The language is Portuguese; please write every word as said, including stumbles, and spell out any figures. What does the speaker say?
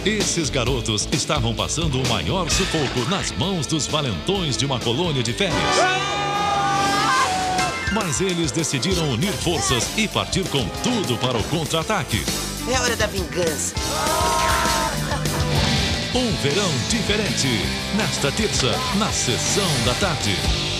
Esses garotos estavam passando o maior sufoco nas mãos dos valentões de uma colônia de férias. Mas eles decidiram unir forças e partir com tudo para o contra-ataque. É hora da vingança. Um verão diferente. Nesta terça, na Sessão da Tarde.